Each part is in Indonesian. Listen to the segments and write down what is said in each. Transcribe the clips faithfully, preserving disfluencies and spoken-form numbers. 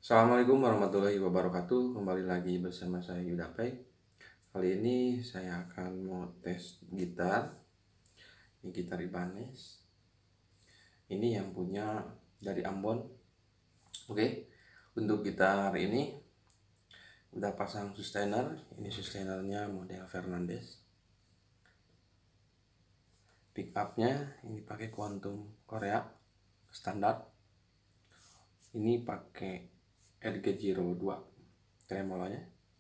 Assalamualaikum warahmatullahi wabarakatuh. Kembali lagi bersama saya Yuda Pei. Kali ini saya akan mau tes gitar. Ini gitar Ibanez. Ini yang punya dari Ambon. Oke. Untuk gitar ini udah pasang sustainer. Ini sustainernya model Fernandes. Pick upnya ini pakai Quantum Korea standar. Ini pakai R G zero dua tremolonya.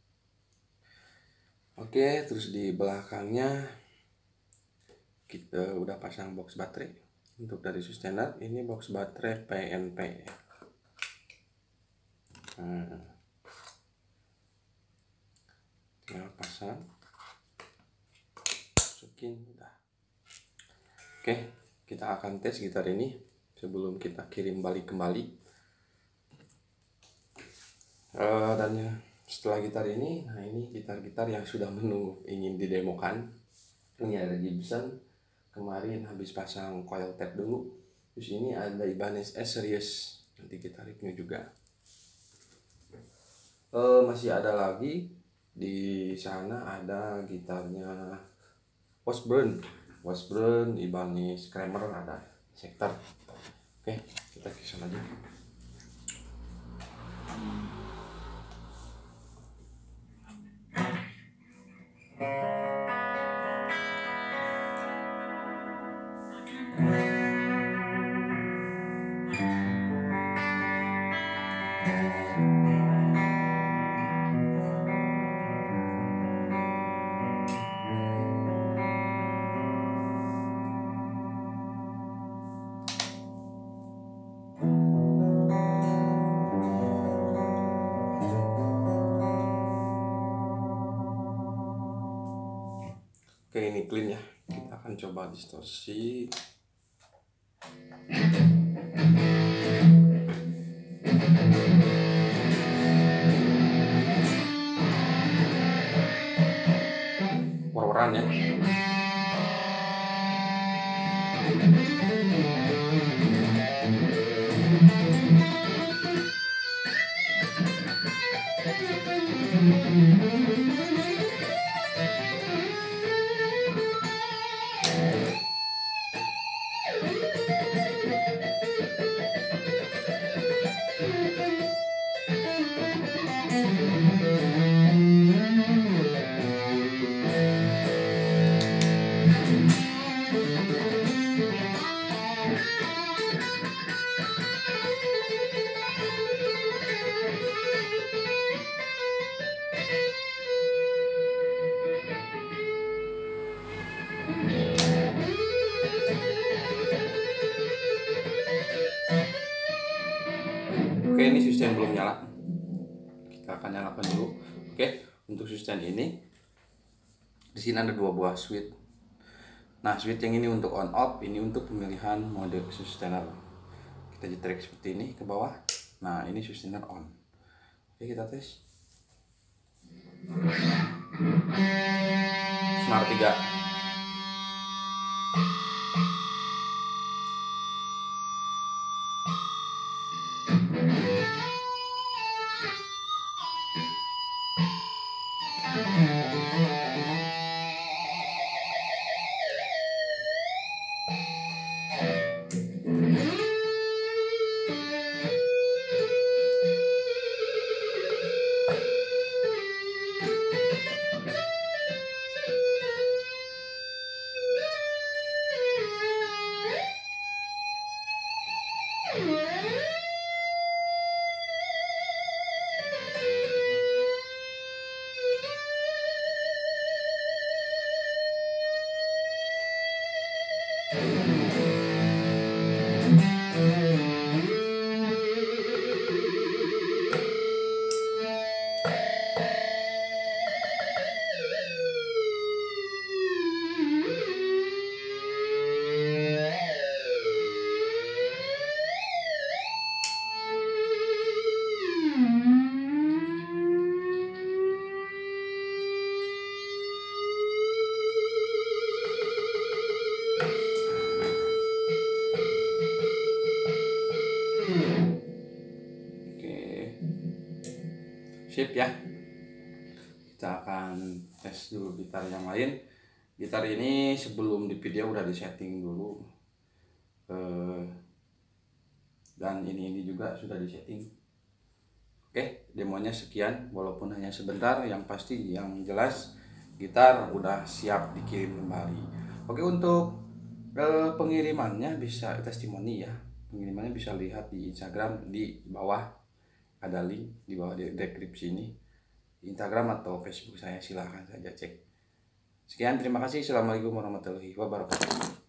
Oke, terus di belakangnya kita udah pasang box baterai. Untuk dari sustainer ini box baterai P N P. Nah, tinggal pasang, masukin, udah. Oke, kita akan tes gitar ini sebelum kita kirim balik kembali. Uh, dan setelah gitar ini, nah ini gitar-gitar yang sudah menunggu ingin didemokan. Ini ada Gibson, kemarin habis pasang coil tap dulu. Terus ini ada Ibanez S Series, nanti kita review juga. Uh, masih ada lagi di sana, ada gitarnya Washburn, Washburn, Ibanez Kramer, ada Sector. Oke, kita ke sana aja. Oke, ini clean ya. Kita akan coba distorsi. War-waran ya. Oke, ini sustain belum nyala. Kita akan nyalakan dulu. Oke, untuk sustain ini di sini ada dua buah switch. Nah, switch yang ini untuk on off, ini untuk pemilihan mode sustainer. Kita jetrek seperti ini ke bawah. Nah, ini sustainer on. Oke, kita tes. Senar tiga. Sip ya. Kita akan tes dulu gitar yang lain. Gitar ini sebelum di video udah disetting dulu. Eh, dan ini ini juga sudah disetting. Oke, demonya sekian, walaupun hanya sebentar. Yang pasti yang jelas gitar udah siap dikirim kembali. Oke, untuk eh, pengirimannya bisa testimoni ya. Pengirimannya bisa lihat di Instagram, di bawah ada link di bawah di deskripsi ini. Instagram atau Facebook saya, silahkan saja cek. Sekian, terima kasih. Assalamualaikum warahmatullahi wabarakatuh.